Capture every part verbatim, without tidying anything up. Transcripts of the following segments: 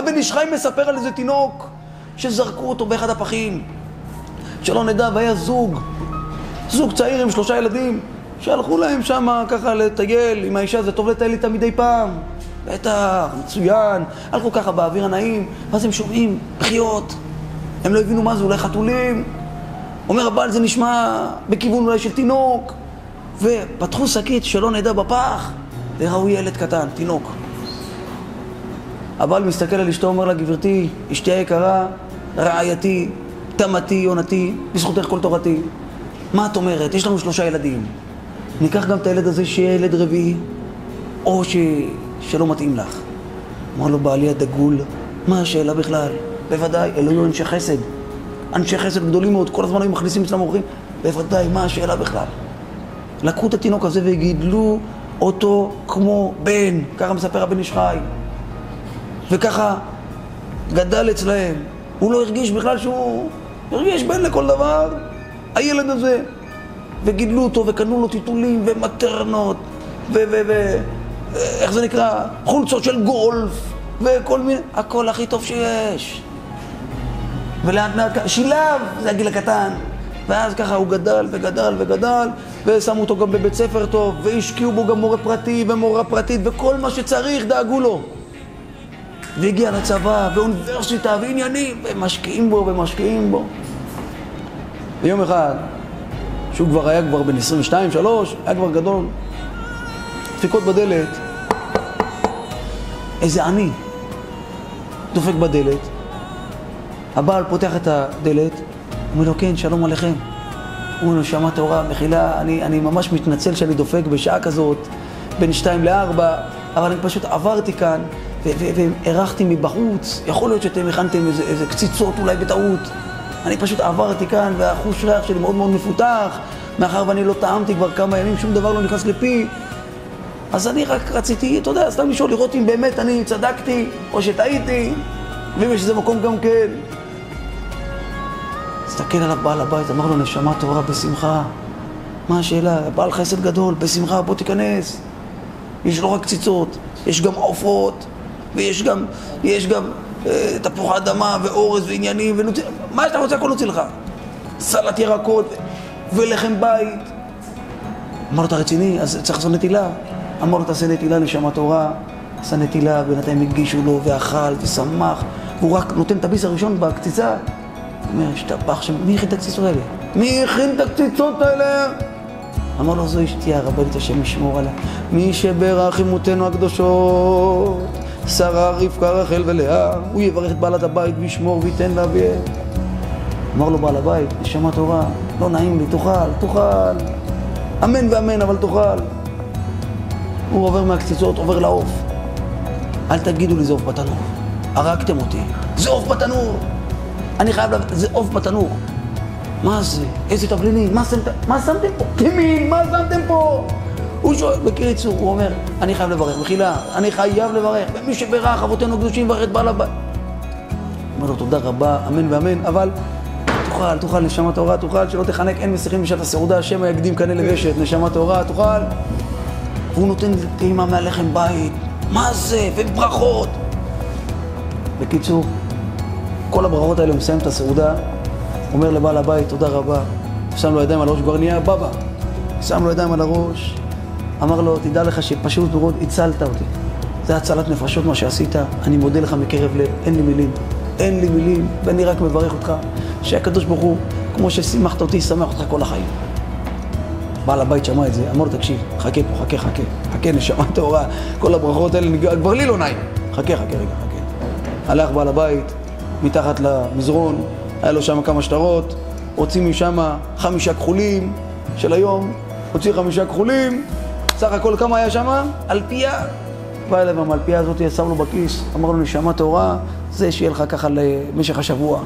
הבן איש חי מספר על איזה תינוק שזרקו אותו באחד הפחים. שלא נדע, והיה זוג, זוג צעיר עם שלושה ילדים, שהלכו להם שם ככה לטייל עם האישה, זה טוב לטייל איתה מדי פעם. בטח, מצוין, הלכו ככה באוויר הנעים, ואז הם שומעים בחיות. הם לא הבינו מה זה, אולי חתולים. אומר הבעל, זה נשמע בכיוון אולי של תינוק. ופתחו שקית שלא נדע בפח, וראו ילד קטן, תינוק. הבעל מסתכל על אשתו, אומר לה, גברתי, אשתי היקרה, רעייתי, תמתי, יונתי, בזכותך כל תורתי. מה את אומרת? יש לנו שלושה ילדים. ניקח גם את הילד הזה שיהיה ילד רביעי, או ש... שלא מתאים לך. אמר לו בעלי הדגול, מה השאלה בכלל? בוודאי, אלו היו אנשי חסד. אנשי חסד גדולים מאוד, כל הזמן היו מכניסים אצלם אורחים. בוודאי, מה השאלה בכלל? לקחו את התינוק הזה וגידלו אותו כמו בן, ככה מספר הבן איש חי. וככה גדל אצלהם. הוא לא הרגיש בכלל שהוא הרגיש בן לכל דבר, הילד הזה. וגידלו אותו וקנו לו טיטולים ומטרנות ו... ו... ו... איך זה נקרא? חולצות של גולף וכל מיני, הכל הכי טוב שיש. ולאט לאט, שילב, זה הגיל הקטן. ואז ככה הוא גדל וגדל וגדל, ושמו אותו גם בבית ספר טוב, והשקיעו בו גם מורה פרטי ומורה פרטית, וכל מה שצריך דאגו לו. והגיע לצבא, ואוניברסיטה, ועניינים, ומשקיעים בו ומשקיעים בו. ויום אחד, שהוא כבר היה כבר בן עשרים ושתיים שלוש, היה כבר גדול, דפיקות בדלת, איזה עני דופק בדלת. הבעל פותח את הדלת, אומר לו, כן, שלום עליכם. הוא אומר לו, שמע תורה, מחילה, אני, אני ממש מתנצל שאני דופק בשעה כזאת, בין שתיים לארבע, אבל אני פשוט עברתי כאן, והערכתי מבחוץ, יכול להיות שאתם הכנתם איזה, איזה קציצות אולי בטעות. אני פשוט עברתי כאן, והחוש ריח שלי מאוד מאוד מפותח, מאחר ואני לא טעמתי כבר כמה ימים, שום דבר לא נכנס לפי. אז אני רק רציתי, אתה יודע, סתם לשאול, לראות אם באמת אני צדקתי, או שטעיתי, ואם יש איזה מקום גם כן. הסתכל עליו בעל הבית, אמר לו, נשמה תורה בשמחה. מה השאלה? בעל חסד גדול, בשמחה, בוא תיכנס. יש לא רק קציצות, יש גם עופות, ויש גם, יש גם אה, תפוח אדמה ואורז ועניינים, ונוציא, מה שאתה רוצה, הכל נוציא לך. סלט ירקות ו... ולחם בית. אמר לו, אתה רציני? אז צריך לעשות נטילה. אמר לו, תעשה נטילה, נשמה תורה. עשה נטילה, בינתיים הגישו לו ואכל ושמח, והוא רק נותן את הביס הראשון בקציצה. הוא אומר, השתבח שם, מי הכין את הקציצות האלה? מי הכין את הקציצות האלה? אמר לו, זו אשתי הרבנית, השם ישמור עליה. מי שברך אמותינו הקדושות, שרה, רבקה, רחל ולאה, הוא יברך את בעלת הבית וישמור וייתן לה ויהיה. אמר לו בעל הבית, נשמה תורה, לא נעים לי, תאכל, תאכל. אמן ואמן, אבל תאכל. הוא עובר מהקציצות, עובר לעוף. אל תגידו לי, זה עוף בתנור. הרגתם אותי. זה עוף בתנור. אני חייב לב... זה עוף בתנור. מה זה? איזה תבלינים? מה שמתם? מה שמתם פה? כמין, מה שמתם פה? הוא שואל, בקיצור, הוא אומר, אני חייב לברך, מחילה, אני חייב לברך, ומי שברך, אבותינו קדושים, ברך את בעל הבית. אומר לו, תודה רבה, אמן ואמן, אבל תאכל, תאכל, נשמה תורה, תאכל, שלא תחנק, אין מסיכים בשעת הסעודה, השם יקדים קנה לבשת, נשמה תורה, תאכל. והוא נותן טעימה מהלחם בית, מה זה? וברכות. בקיצור, כל הברכות האלה, הוא מסיים את הסעודה, אומר לבעל הבית, תודה רבה, שם לו ידיים על הראש, כבר נהיה בבא, שם לו ידיים על הראש, אמר לו, תדע לך שפשוט מאוד הצלת אותי. זה הצלת נפשות מה שעשית, אני מודה לך מקרב לב, אין לי מילים, אין לי מילים, ואני רק מברך אותך, שהקדוש ברוך הוא, כמו ששימחת אותי, ישמח אותך כל החיים. בעל הבית שמע את זה, אמר לו, תקשיב, חכה פה, חכה, חכה, חכה, נשמה טהורה, כל הברכות האלה, כבר לי לא נעים, חכה, חכה, רגע, חכה. הלך בעל הבית, מתחת למזרון, היה לו שם כמה שטרות, הוציא משם חמישה כחולים של היום, הוציא חמישה כחולים, סך הכל כמה היה שם? אלפייה. בא אליו עם האלפייה הזאת, שם לו בכיס, אמר לו, נשמה טהורה, זה שיהיה לך ככה למשך השבוע.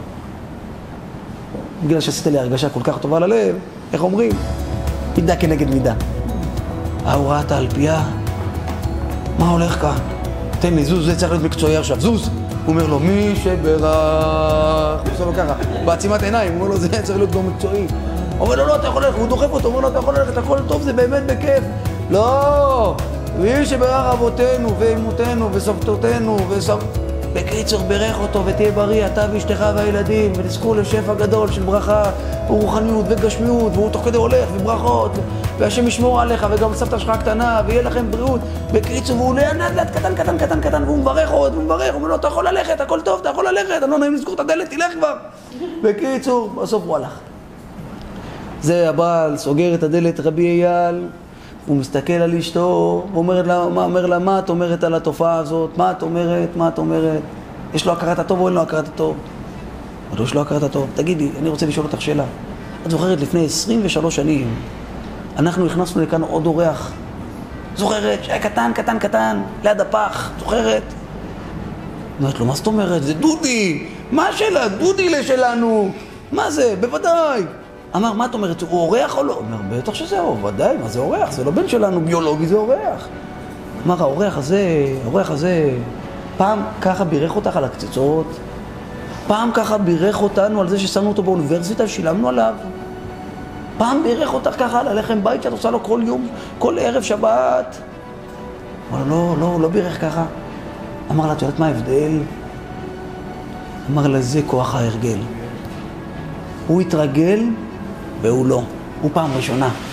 בגלל שעשית לי הרגשה כל כך טובה ללב, איך אומרים? מידה כנגד מידה. הוא ראה את האלפייה, מה הולך כאן? תן לי, זוז, זה צריך להיות מקצועי עכשיו, זוז. הוא אומר לו, מי שברך, הוא עושה לו ככה, בעצימת עיניים, הוא אומר לו, זה צריך להיות גם מקצועי. הוא אומר לו, לא, אתה יכול ללכת, הוא דוחף אותו, הוא אומר לו, אתה יכול ללכת, הכל טוב, זה באמת בכיף. לא, מי שברך אבותינו ואמותינו וסבתותינו וסב... בקיצור, ברך אותו ותהיה בריא, אתה ואשתך והילדים, ותזכו לשפע גדול של ברכה ורוחניות וגשמיות, והוא תוך כדי הולך וברכות, והשם ישמור עליך, וגם סבתא שלך הקטנה, ויהיה לכם בריאות. בקיצור, והוא עולה ענד לאט קטן, קטן, קטן, קטן, והוא מברך עוד, הוא מברך, הוא אומר לו, אתה יכול ללכת, הכל טוב, אתה יכול ללכת, אני לא נעים לסגור את הדלת, תלך כבר. בקיצור, בסוף הוא הלך. זה הבעל, סוגר את הדלת, רבי אייל, הוא מסתכל על אשתו, הוא אומר לה, אומר לה, מה את אומרת על התופעה הזאת? מה את אומרת? מה את אומרת? יש לו הכרת הטוב או אין לו הכרת הטוב? אבל יש לו הכרת הטוב. תגידי, אני רוצה לשאול אותך שאלה. את זוכרת לפני עשרים ושלוש שנים, אנחנו הכנסנו לכאן עוד אורח. זוכרת? שהיה קטן, קטן, קטן, ליד הפח. זוכרת? אומרת לו, מה זאת אומרת? זה דודי! מה השאלה? דודי לשלנו! מה זה? בוודאי! אמר, מה את אומרת? הוא אורח או לא? אומר, בטח שזה הוא, ודאי, מה זה אורח? זה לא בן שלנו, ביולוגי זה אורח. אמר, האורח הזה, האורח הזה, פעם ככה בירך אותך על הקציצות, פעם ככה בירך אותנו על זה ששמנו אותו באוניברסיטה, שילמנו עליו, פעם בירך אותך ככה על הלחם בית שאת עושה לו כל יום, כל ערב שבת. אמר, לא, לא, לא בירך ככה. אמר לה, את יודעת מה ההבדל? אמר לה, זה כוח ההרגל. הוא התרגל והוא לא, הוא פעם ראשונה.